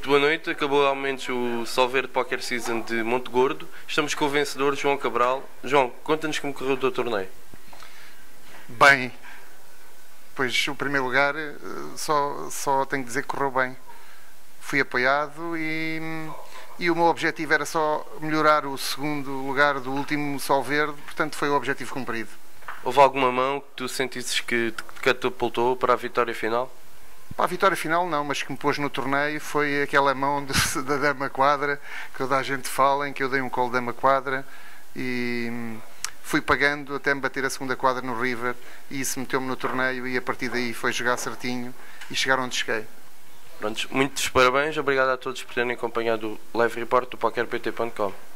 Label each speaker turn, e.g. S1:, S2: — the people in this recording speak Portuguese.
S1: Muito boa noite, acabou ao menos o Solverde Poker Season de Monte Gordo. Estamos com o vencedor, João Cabral. João, conta-nos como correu o teu torneio.
S2: Bem, pois o primeiro lugar só tenho que dizer que correu bem. Fui apoiado e o meu objetivo era só melhorar o segundo lugar do último Solverde, portanto foi o objetivo cumprido.
S1: Houve alguma mão que tu sentisses que te catapultou para a vitória final?
S2: Para a vitória final não, mas que me pôs no torneio foi aquela mão da dama quadra, que toda a gente fala, em que eu dei um call dama quadra e fui pagando até me bater a segunda quadra no river, e isso meteu-me no torneio e a partir daí foi jogar certinho e chegar onde cheguei.
S1: Prontos, muitos parabéns, obrigado a todos por terem acompanhado o live report do PokerPT.com.